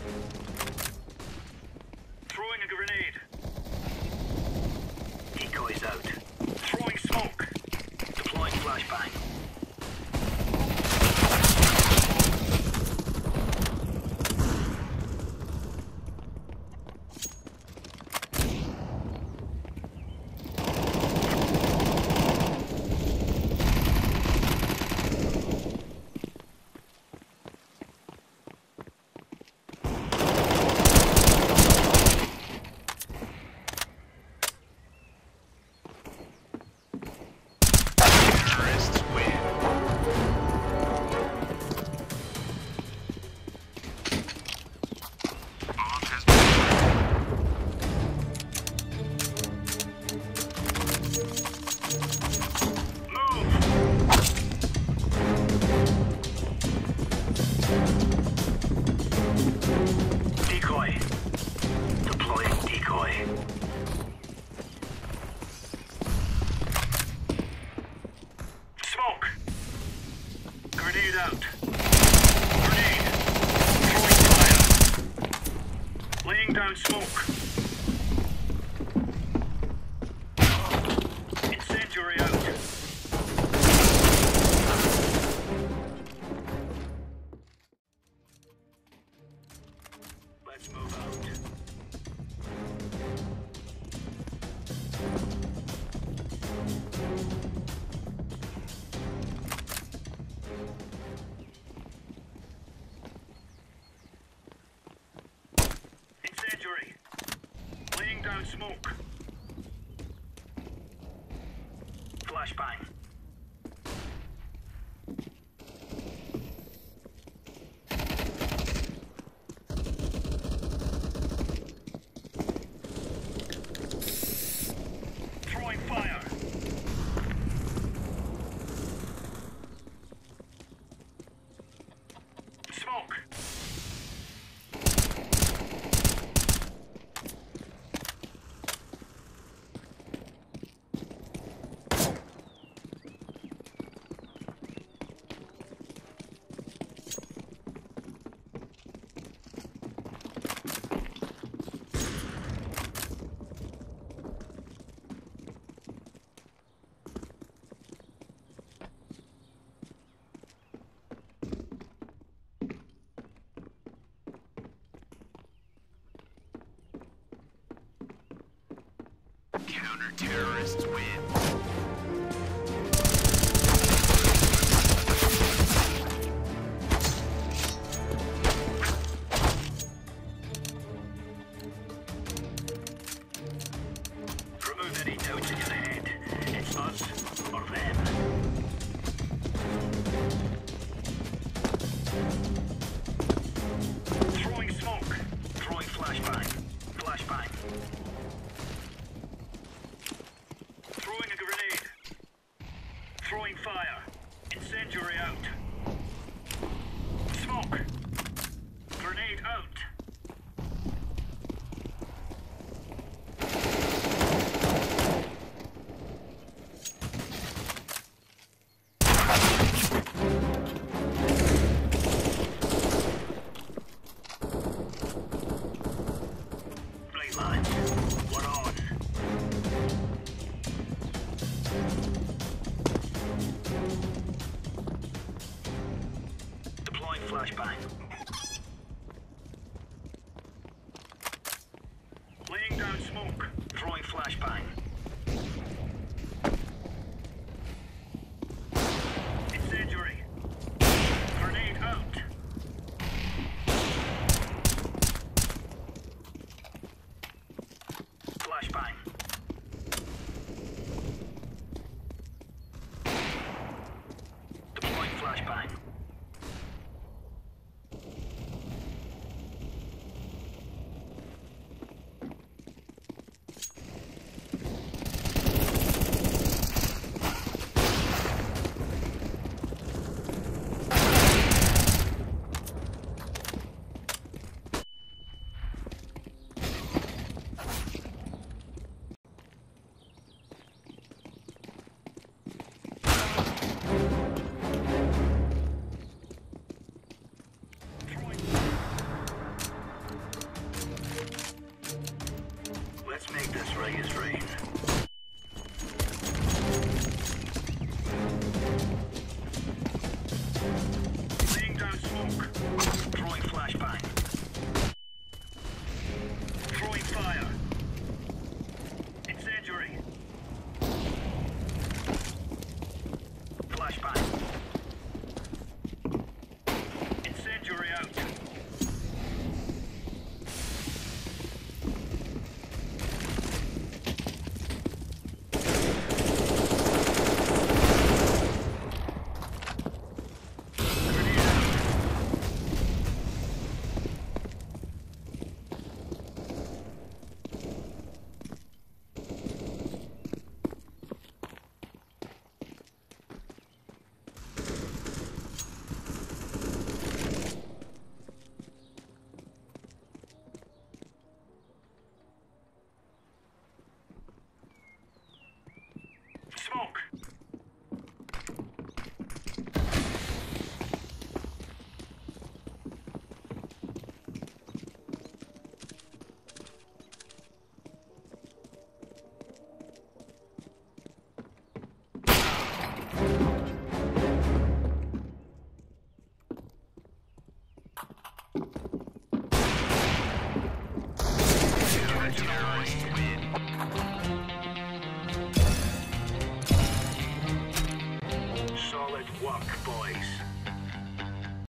Throwing a grenade. Decoys out. Throwing smoke. Deploying flashbang. Decoy. Deploying decoy. Smoke. Grenade out. Grenade. Throwing fire. Laying down smoke. Incendiary out. Let's move out. Incendiary. Laying down smoke. Flashbang. Throwing fire. Smoke. Counter-terrorists win. Remove any doubts in your head. It's us or them. Throwing smoke. Throwing flashbang. Flashbang. Throwing a grenade. Throwing fire. Incendiary out. Smoke. Grenade out. Right, lads. We're on. Deploying flashbang. Laying down smoke. Throwing flashbang. Incendiary. Grenade out.